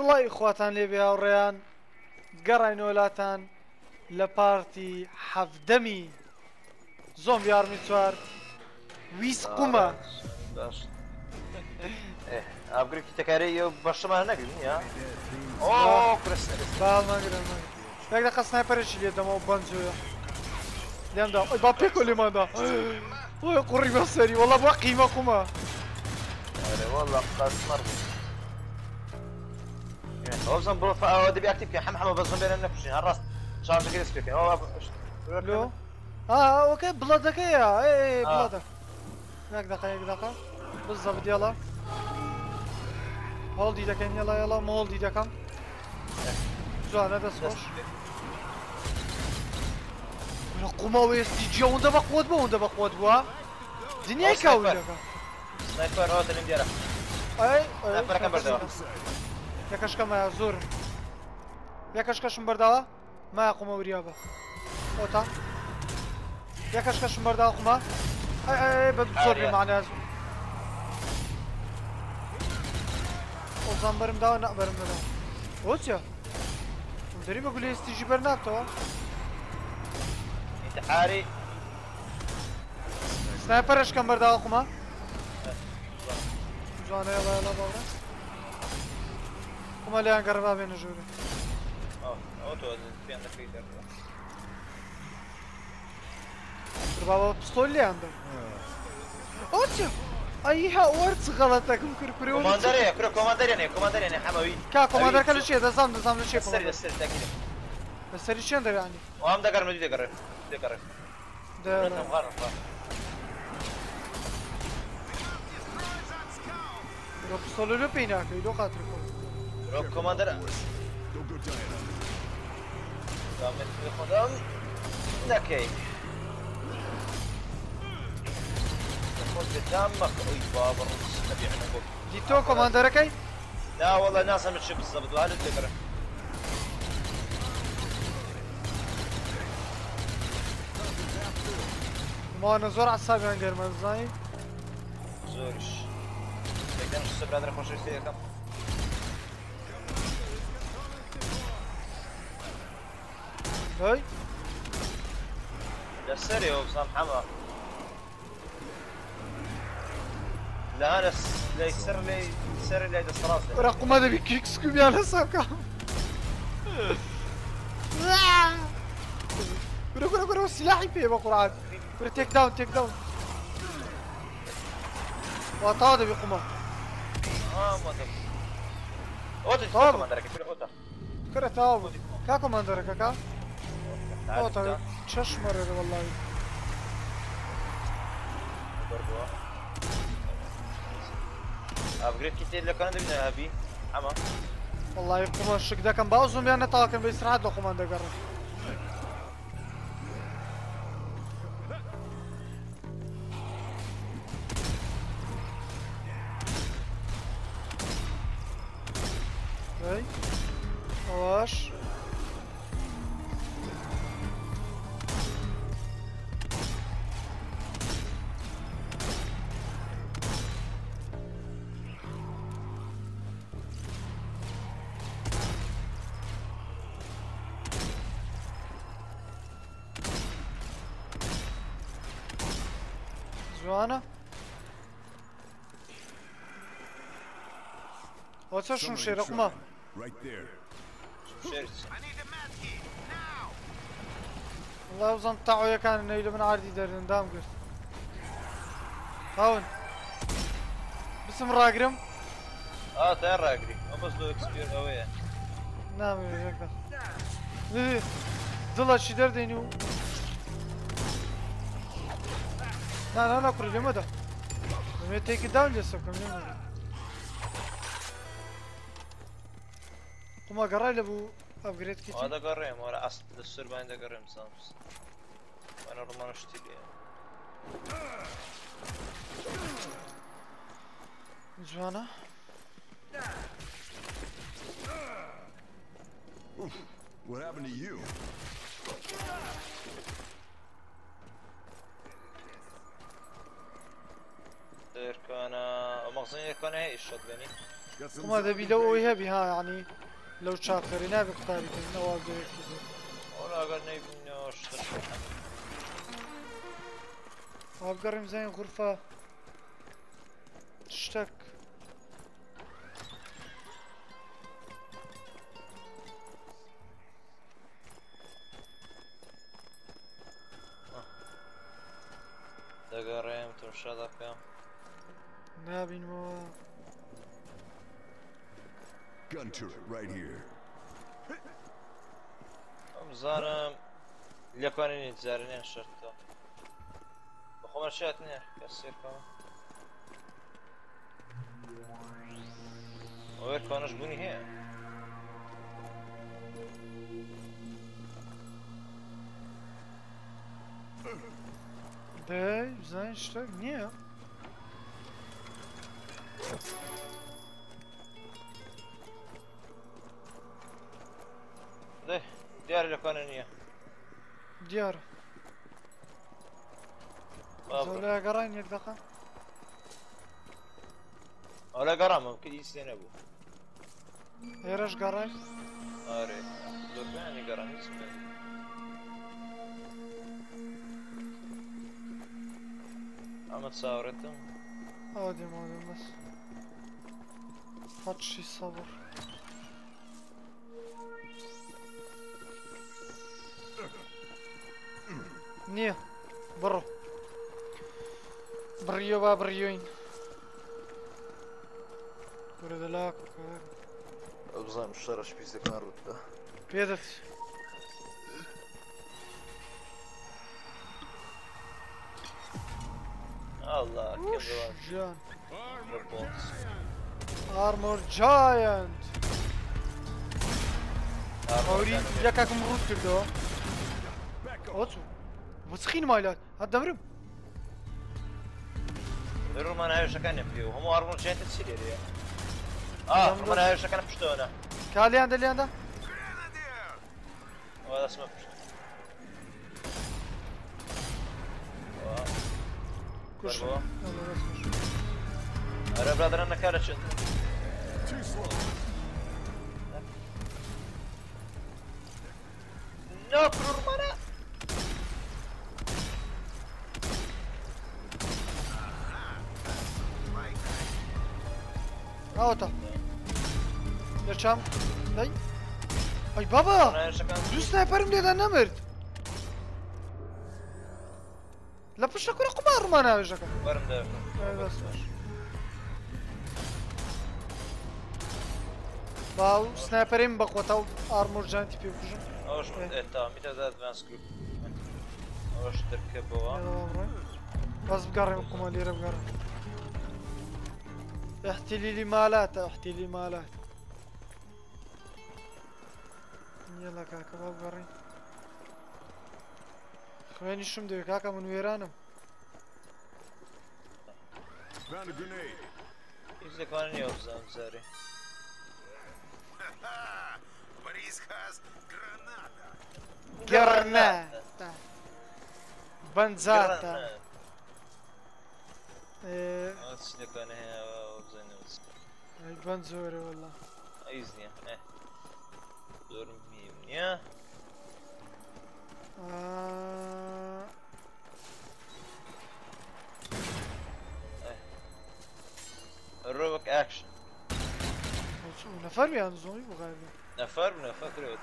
سڵی خواتان لێ هاوڕێیان گەڕاینەوە وڵاتان لە پارتی حەفدەمی زۆم یارمی چوار ویسقومە ئابگرێکی تەکارەی بەشەمان نەگرین یا باڵمەگرن یەک دەقە سنایپەرێکی لێ دەمەوە بەنجۆیە لێمدا ئۆی با پێکۆ لێماندا ئۆی قوڕی بەسەری وەڵا بۆ قیمە قومە والله قاسمر اوزن بروفا دبي اكتب كي حمحمه بس بين النفس الراس شارج كيس كي لو اوكي بلادك يا اي بلادك هناك دقيقة بالضبط يلا هولد ايدك يلا مولد ايدك جوان هذا صوش قوما ويستيجي وندا بقوت بوا دنيا كاوي سنايبر هوت اللي مديره اي سنايبر كم بردوا یەکەشکە مایە زۆر یەکەشکەشم بەرداوە مایە قومە وریابە ئۆتا یەکەشکەشم بەرداوە قومە بە زۆر بێمانە ئۆزان بەرم داوە نەبەرم دەداوە ئۆچە دەری بە گولێستیژی بەر نابتەوە انتحاري سنایپەرشکەم بەرداوە قومە جوانە یەڵە باوڕە قومە لێیان گەڕبا بێنە ژوورە بابا پستۆل لێیاندا ئۆچە ئەیها وەرچ غەڵەتەکەم کرد كوماندارية كوماندارية حموي کا کۆماندەرەکە لە چێ دەزانم لە چێ لەسەری چێن دەبیانی وام دەگەڕم دەگەڕێ پستۆل لە پێی ناکەی دۆ قاتر روك كوماندر نكي ديتو كوماندركي؟ لا والله ناس متشي بالضبط وهذا الفكرة ما انا زور عصابي عندي المزاي زورش تقدر نشوف برادر خوش يستيقظ هاي ده سري وبصام حما لا انا لا يسر لي هذا الصراص رقم هذا بكيكس كوبي على ساكا كرو سلاحي فيه بقرعات كرو تيك داون وطاده بقمه ما تب اوتو كوماندرك في اوتو كرو تاو كا كوماندرك كا اوتو شش مرة والله ابغريد كتير لو كان بدنا ابي حما والله يقوم الشك ده كان باوزهم يعني طاقم بيسرع دو كوماندر قرر هاي واش جوانا واتسا شون شي رقمه والله وزن طاعو كان نيلو من عادي دارين دام قلت هاون بسم راقرم تين راقري بس لو اكسبير اوي نعم هكذا ضل شي دار دينو لا كل اليوم ده لما تيك داون لسه كم يوم قوم قرا له ابجريد كيت هذا قريم ولا اصل السربان ده قريم سامس انا رمان اشتري جوانا What happened to you? كان مغزين كان هي الشوت بني Got some وما zombie دبي لو bait. هبي ها يعني لو شاكري نابي قطابي كذا نواب ديريك كذا ولا قال نبي نوشتر. وابقرم زين غرفة تشتك دقريم تمشى ذاك. نابي نمو Gun turret right here. زارم ليكونين زارنين شرطة. بخمر شاتني كسر كمان. وين كانش بني هي؟ داي زين اشتك نية ده ديار ليكونين ديار زولا قراين يك دقا ولا قرام ممكن يستنبو. ايرش قراين أري لو يعني قرام يستنبو. عم تصاورتهم. عادي ما بس حط شي صبر نية برو بريو با بريوين ورد لاك وكار أبزاي مشترش بيزا كان رده. بيدت الله وش كيف جان ربوس. ارمور جاينت موري يكاك مرود كردو اوتو وسخين مايلات هاد دمرم ما أنا هاي كان فيه وهم أرمون جاي تسير يا. ما أنا هاي كان بشتونه. كالي عنده اللي عنده وهذا اسمه بشتونه. كوش بربو. يلا بس كوش أنا برادر أنا كارش. Too slow. نوكر مرة. اوتا يرشام داي اي بابا أنا هاي كان. دو سنايبرم ليدا نمرد لا بش اكون قمار ما انا وجهك برم ده. بس باو سنايبرم بقوتاو ارمور جانتي بيوكجن أوش تمام متى ذا أدفانس جروب. أوش تركبوا. يلا بابا بس بقرم قمالي بقرم احتلي لي مالات احتلي لي مالات يلا كاكا باب قرين خويني شم دوي كاكا من ويرانم Found a grenade. إذا كان يوزع زاري. جرناتا بنزاتا ايه أصل كان هي وزنوس. بنزوري والله أيزني. دور ميمنيا. الروبك أكشن. نفر يعني زومبي بغايبه نفر كريوت.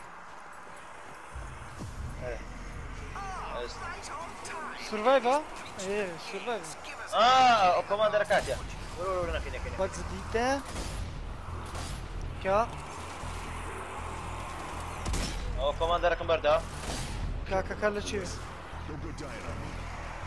سرفايف ها؟ ايه سرفايف كوماندر كاتيا. ورو كنا. باكس ديتا كا كوماندر كم بردا. كاكا كلا شيء No good dying on me.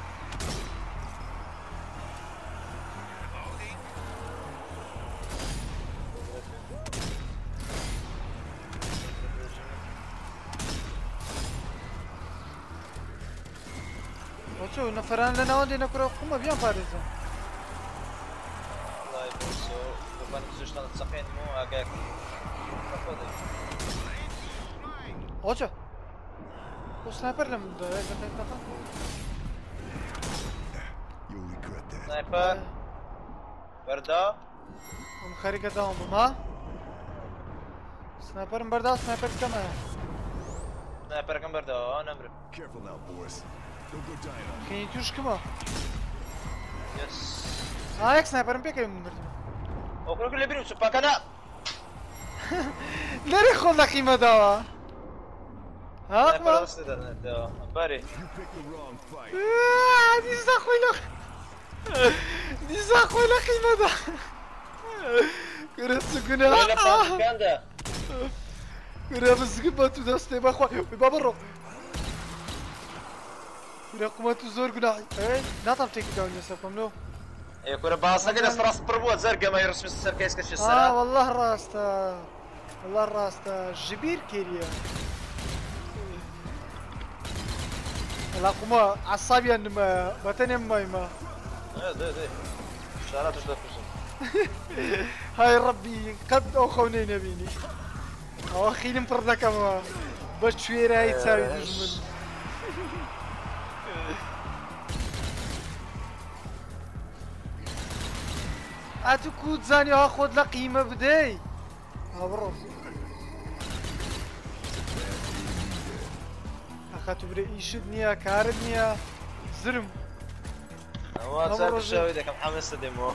وشو نفران لنا ودي نكره قمة بيان باريزا الله يبوسو. كان زوجتنا تسقين مو أجاك. وشو وسنايبر لم ده You'll regret that. سنايبر. بردا. ام خارجة داون ما سنايبر بردا سنايبر كمان سنايبر كم برده انا امر Careful now, boys. Don't go dying on me. كاين توش كما يس هاك سنايبر بيك من بردم وكل كل بيرو سباك انا لاري خذ قيمة دوا هاك ما بس ده باري You picked the wrong fight. دي زاخويلة دي زاخويلة قيمة دا كرت سكنة ولا بتاع كان ده كرت بسكبة تدستي بخوا بابرو كرت قمت زور قناعي ايه لا طب تيجي داون يسافم له ايه كره باصه كده راس بربوت زرقاء ما يرسم السر كيس كش السنه والله راستا والله راستا جبير كيريا لا قما عصابي انما بتني مايما ده شارات وش تفوز هاي ربي قد اخوني نبيني او اخي مفرده كما باش شويه هاي تساوي دجمن اتوكو تزاني اخذ لا قيمه بداي برو اخذت بري يشدني كارنيا زرم ما صار الشاوي ده كم حمس ديمو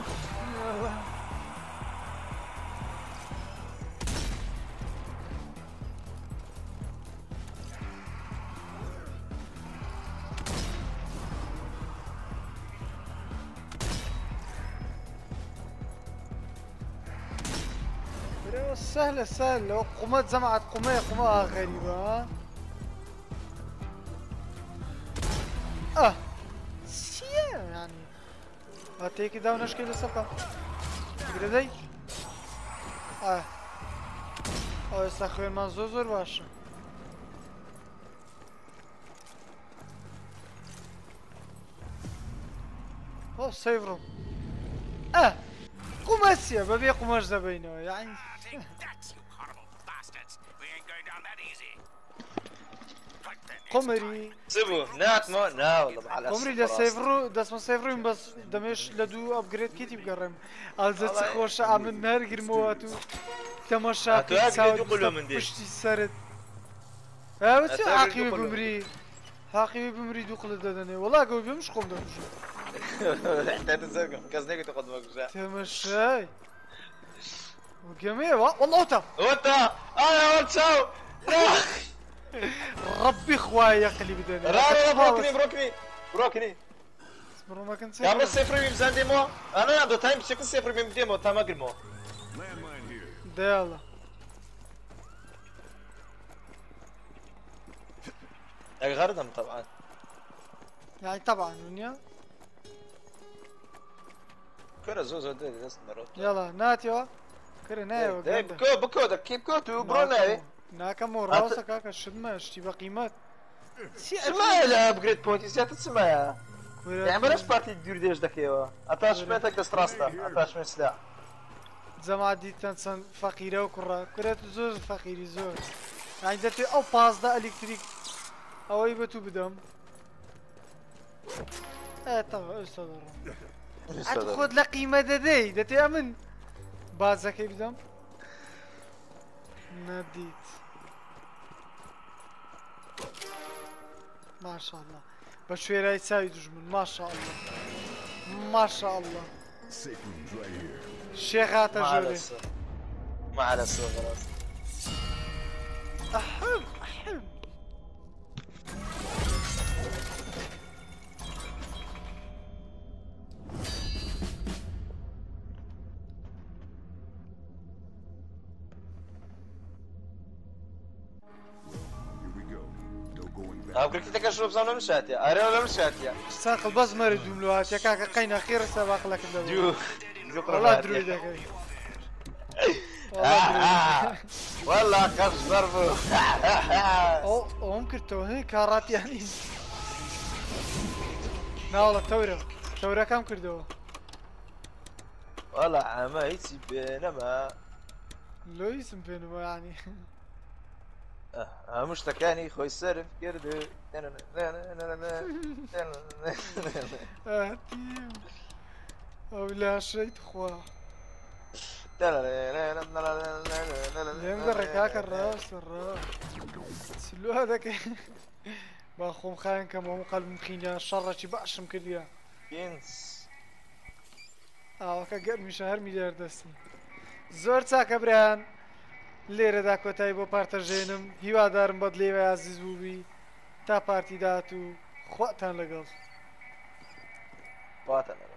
سهلة سهلة لو قمت زمعت قمة غريبة سيا يعني هاتيك دا ونشكي لسبقة تقدر داي استخوين من زور باشه سيف روم قماسيا ببيع قماش زبينه يعني قمري سيبو نات مو لا والله بحال قمري دا سيفرو دا اسمه سيفرو بس دمش لدو ابجريد كيتي بقرم الزت خوش عامل نهار قرمواتو تماشا پشتی سرت بس عاقبه بمري عاقبه بمري دوقل دادني والله قوي بمش قوم دمش حتى تزرق كازنيك تقدمك جا تمشي وجميع والله اوتا اوتا انا اوتا ربي خوايا قلي بدني بروكني اسمرو ما كنت يا بس صفر بيمزان ديمو انا دو تايم بشكل صفر بيم ديمو تمام قرمو Landmine here. ده يلا غردم طبعا يعني طبعا دنيا كره زوزو دي ناس مرات يلا ناتيو كرنا بكو ده كيب كوتو بروناي ناكمو راسك هكا الشدمة اشتي بقيمات سمعي لا ابجريد بوينت زيادة تسمعي يعني بلاش بارتي تدير ديش دكيوا اتاشمنتك دستراستا اتاشمنت سلاح زعما ديتان فقيرة وكرة كرة زوز فقيري زوز يعني دتي او باز دا الكتريك او يبتو بدم طبعا استاذ اتخذ لا قيمة ددي دتي امن بازك بدم ناديت ما شاء الله بشويرة يساوي دجمن ما شاء الله ما شاء الله Safe rooms right here. شيخات جولي ما على السوق خلاص احب احب Here we go. No going back. قلت لك اشرب زمان مشات يا اري ولا مشات يا ساق الباز ما يريد يملوهات يا كاكا قينا خير سباق لك جو والله درويد يا كاي والله درويد والله خرج ضربه او ممكن توهي كارات يعني لا والله تورا كم كردوه والله عمايتي بينما لو يسم بينما يعني مشتكاني خوي السرف كردو تيم او لا شيء تخوا لێم گەڕێ کاکە ڕاستە سلو هەدەکەی با خۆم خایەن کەم هەموو قەلبم خینە شەڕێکی باشم کردیە ئاوەکە گەرمیشە هەر میلێر دەستم زۆر چاکە برایان لێرەدا کۆتایی بۆ پارتەژێنم هیوادارم بەد لێوە عزیز بووبی تا پارتی داهات و خواتان لەگەڵ